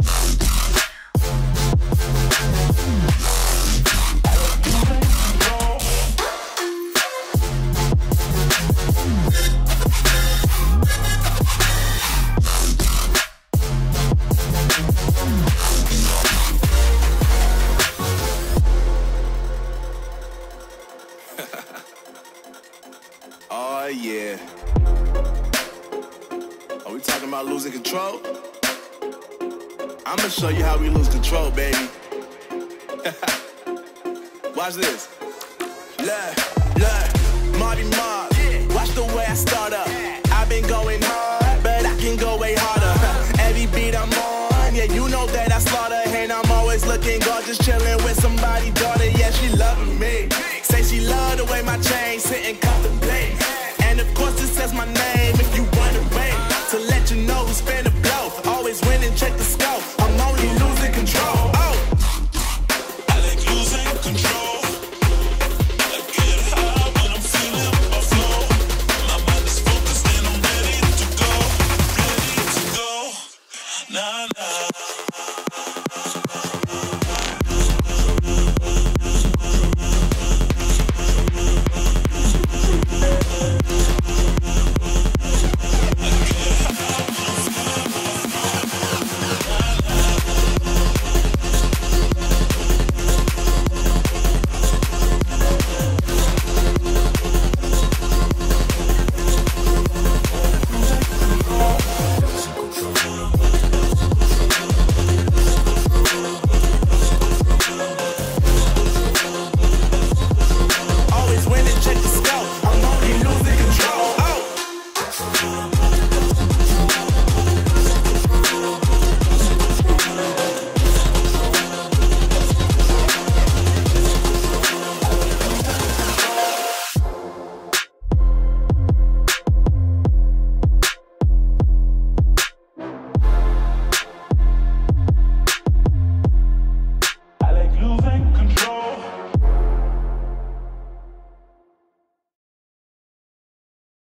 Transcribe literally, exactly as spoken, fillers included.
Oh, yeah. Are we talking about losing control? I'm gonna show you how we lose control, baby. Watch this. Look, look, Marty Mark. Watch the way I start up. I've been going hard, but I can go way harder. Every beat I'm on, yeah, you know that I slaughter. And I'm always looking gorgeous, chilling with somebody's daughter. Yeah, she loving me. Say she love the way my chain sit and contemplate. And of course it says my name. If